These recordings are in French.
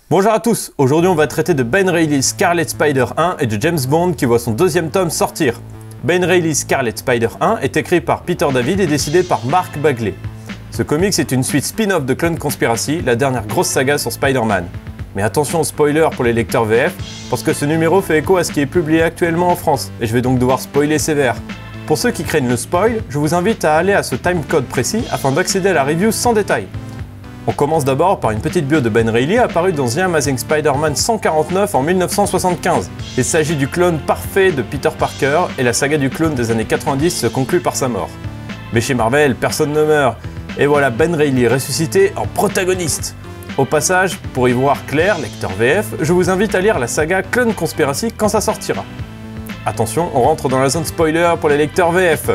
Bonjour à tous, aujourd'hui on va traiter de Ben Reilly's Scarlet Spider 1 et de James Bond qui voit son deuxième tome sortir. Ben Reilly's Scarlet Spider 1 est écrit par Peter David et dessiné par Mark Bagley. Ce comics est une suite spin-off de Clone Conspiracy, la dernière grosse saga sur Spider-Man. Mais attention aux spoilers pour les lecteurs VF, parce que ce numéro fait écho à ce qui est publié actuellement en France, et je vais donc devoir spoiler sévère. Pour ceux qui craignent le spoil, je vous invite à aller à ce timecode précis afin d'accéder à la review sans détail. On commence d'abord par une petite bio de Ben Reilly apparue dans The Amazing Spider-Man 149 en 1975. Il s'agit du clone parfait de Peter Parker et la saga du clone des années 90 se conclut par sa mort. Mais chez Marvel, personne ne meurt, et voilà Ben Reilly ressuscité en protagoniste. Au passage, pour y voir clair, lecteur VF, je vous invite à lire la saga Clone Conspiracy quand ça sortira. Attention, on rentre dans la zone spoiler pour les lecteurs VF.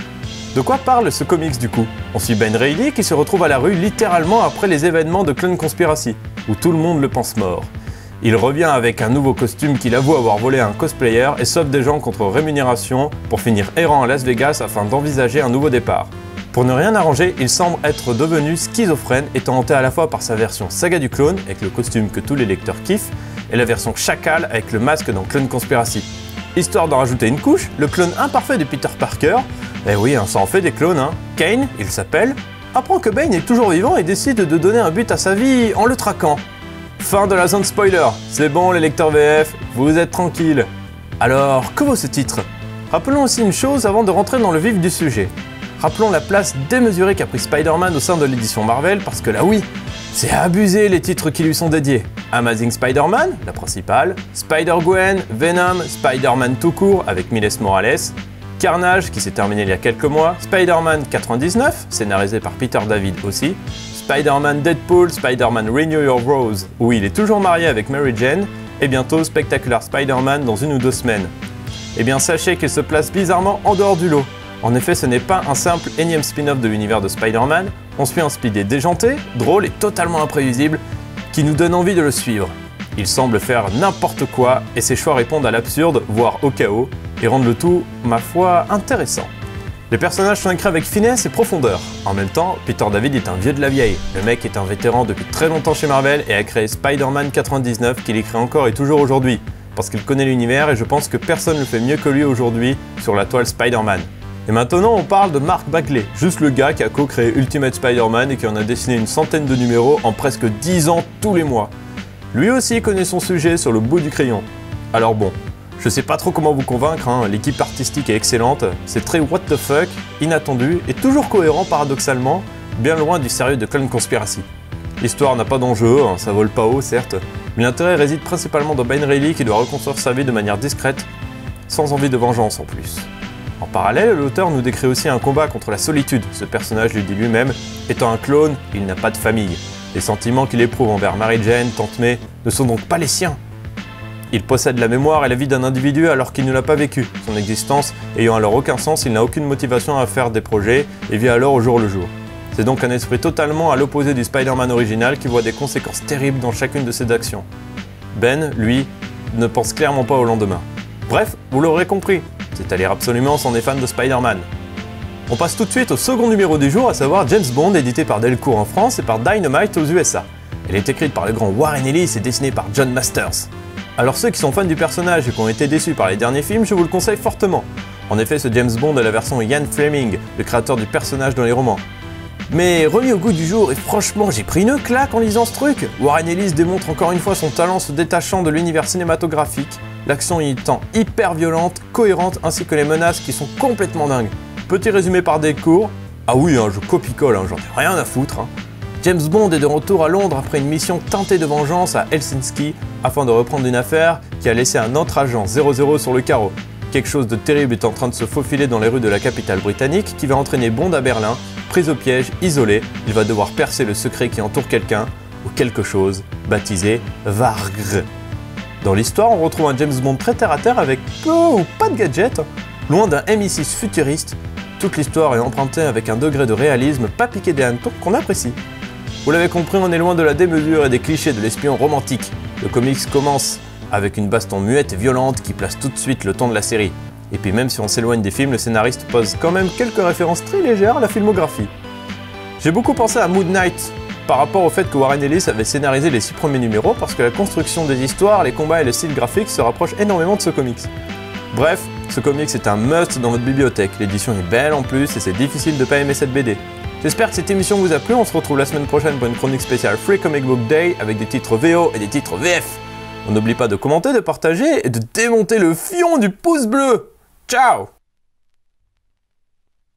De quoi parle ce comics du coup? On suit Ben Reilly qui se retrouve à la rue littéralement après les événements de Clone Conspiracy, où tout le monde le pense mort. Il revient avec un nouveau costume qu'il avoue avoir volé à un cosplayer et sauve des gens contre rémunération pour finir errant à Las Vegas afin d'envisager un nouveau départ. Pour ne rien arranger, il semble être devenu schizophrène, étant hanté à la fois par sa version saga du clone, avec le costume que tous les lecteurs kiffent, et la version chacal avec le masque dans Clone Conspiracy. Histoire d'en rajouter une couche, le clone imparfait de Peter Parker, eh oui, ça en fait des clones, hein. Kane, il s'appelle, apprend que Bane est toujours vivant et décide de donner un but à sa vie en le traquant. Fin de la zone spoiler, c'est bon les lecteurs VF, vous êtes tranquilles. Alors, que vaut ce titre? Rappelons aussi une chose avant de rentrer dans le vif du sujet. Rappelons la place démesurée qu'a pris Spider-Man au sein de l'édition Marvel parce que là oui, c'est abusé les titres qui lui sont dédiés. Amazing Spider-Man, la principale, Spider-Gwen, Venom, Spider-Man tout court avec Miles Morales, Carnage qui s'est terminé il y a quelques mois, Spider-Man 99, scénarisé par Peter David aussi, Spider-Man Deadpool, Spider-Man Renew Your Rose, où il est toujours marié avec Mary Jane, et bientôt Spectacular Spider-Man dans 1 ou 2 semaines. Eh bien sachez qu'il se place bizarrement en dehors du lot. En effet, ce n'est pas un simple énième spin-off de l'univers de Spider-Man, on suit un Spidey déjanté, drôle et totalement imprévisible, qui nous donne envie de le suivre. Il semble faire n'importe quoi, et ses choix répondent à l'absurde, voire au chaos, et rendent le tout, ma foi, intéressant. Les personnages sont écrits avec finesse et profondeur. En même temps, Peter David est un vieux de la vieille. Le mec est un vétéran depuis très longtemps chez Marvel et a créé Spider-Man 99 qu'il écrit encore et toujours aujourd'hui, parce qu'il connaît l'univers et je pense que personne ne le fait mieux que lui aujourd'hui sur la toile Spider-Man. Et maintenant on parle de Mark Bagley, juste le gars qui a co-créé Ultimate Spider-Man et qui en a dessiné une centaine de numéros en presque 10 ans tous les mois. Lui aussi connaît son sujet sur le bout du crayon. Alors bon, je sais pas trop comment vous convaincre, hein. L'équipe artistique est excellente, c'est très what the fuck, inattendu et toujours cohérent paradoxalement, bien loin du sérieux de Clone Conspiracy. L'histoire n'a pas d'enjeu, hein, ça vole pas haut certes, mais l'intérêt réside principalement dans Ben Reilly qui doit reconstruire sa vie de manière discrète, sans envie de vengeance en plus. En parallèle, l'auteur nous décrit aussi un combat contre la solitude. Ce personnage lui dit lui-même, étant un clone, il n'a pas de famille. Les sentiments qu'il éprouve envers Mary Jane, Tante May, ne sont donc pas les siens. Il possède la mémoire et la vie d'un individu alors qu'il ne l'a pas vécu. Son existence ayant alors aucun sens, il n'a aucune motivation à faire des projets et vit alors au jour le jour. C'est donc un esprit totalement à l'opposé du Spider-Man original qui voit des conséquences terribles dans chacune de ses actions. Ben, lui, ne pense clairement pas au lendemain. Bref, vous l'aurez compris. C'est à lire absolument si on est fan de Spider-Man. On passe tout de suite au second numéro du jour, à savoir James Bond, édité par Delcourt en France et par Dynamite aux USA. Elle est écrite par le grand Warren Ellis et dessinée par John Masters. Alors ceux qui sont fans du personnage et qui ont été déçus par les derniers films, je vous le conseille fortement. En effet, ce James Bond est la version Ian Fleming, le créateur du personnage dans les romans. Mais remis au goût du jour, et franchement j'ai pris une claque en lisant ce truc. Warren Ellis démontre encore une fois son talent se détachant de l'univers cinématographique. L'action y étant hyper violente, cohérente, ainsi que les menaces qui sont complètement dingues. Petit résumé par Delcourt. Ah oui, hein, je copie-colle, hein, j'en ai rien à foutre. Hein. James Bond est de retour à Londres après une mission teintée de vengeance à Helsinki afin de reprendre une affaire qui a laissé un autre agent 00 sur le carreau. Quelque chose de terrible est en train de se faufiler dans les rues de la capitale britannique qui va entraîner Bond à Berlin, pris au piège, isolé. Il va devoir percer le secret qui entoure quelqu'un ou quelque chose baptisé Vargr. Dans l'histoire, on retrouve un James Bond très terre-à-terre avec peu ou pas de gadgets, loin d'un MI6 futuriste. Toute l'histoire est empruntée avec un degré de réalisme pas piqué des hannetons qu'on apprécie. Vous l'avez compris, on est loin de la démesure et des clichés de l'espion romantique. Le comics commence avec une baston muette et violente qui place tout de suite le ton de la série. Et puis même si on s'éloigne des films, le scénariste pose quand même quelques références très légères à la filmographie. J'ai beaucoup pensé à Moon Knight par rapport au fait que Warren Ellis avait scénarisé les 6 premiers numéros parce que la construction des histoires, les combats et le style graphique se rapprochent énormément de ce comics. Bref, ce comics est un must dans votre bibliothèque, l'édition est belle en plus et c'est difficile de pas aimer cette BD. J'espère que cette émission vous a plu, on se retrouve la semaine prochaine pour une chronique spéciale Free Comic Book Day avec des titres VO et des titres VF. On n'oublie pas de commenter, de partager et de démonter le fion du pouce bleu. Ciao!